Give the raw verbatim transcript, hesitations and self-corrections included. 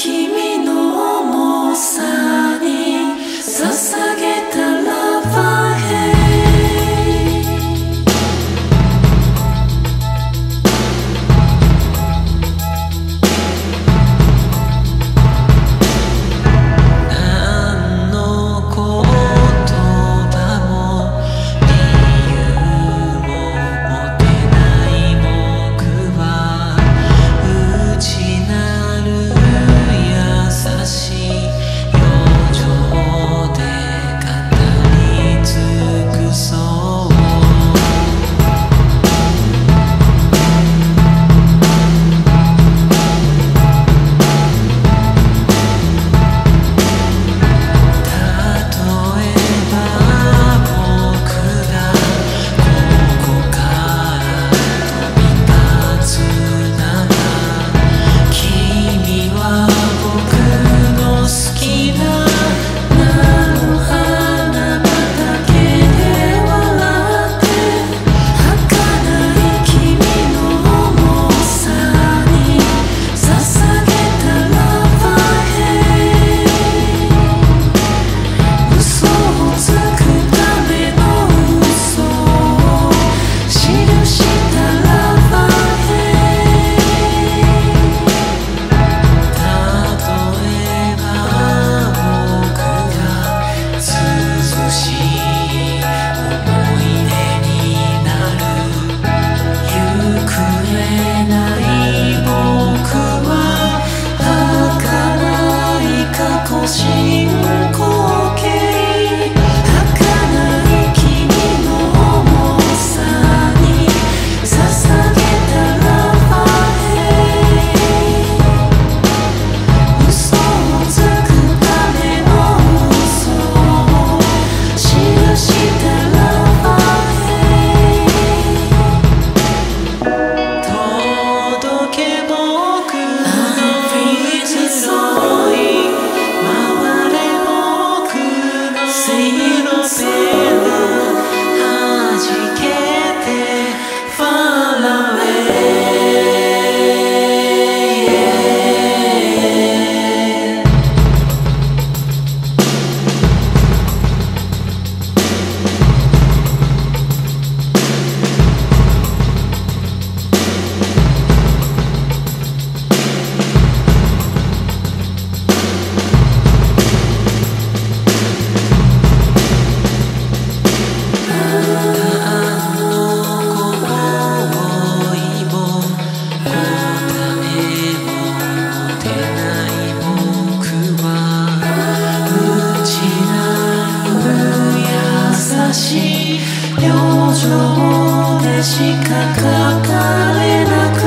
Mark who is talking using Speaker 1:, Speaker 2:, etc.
Speaker 1: 君の重さに捧げたラバヘ何の言葉も理由も持てない僕は内なる優しい表情で語り尽くそう例えば僕がここから飛び立つなら君は僕の好きな菜の花畑で笑って儚い君の重さに捧げたラバヘ嘘をつくための嘘を記したラバヘ例えば僕が涼しい思い出になる行方ない僕は儚い過去進行形儚い君の重さに捧げたラバヘ嘘をつくための嘘を記したラバヘ届け僕の移ろい回れ僕のプロペラ弾けて Far away優しい表情でしか書かれなく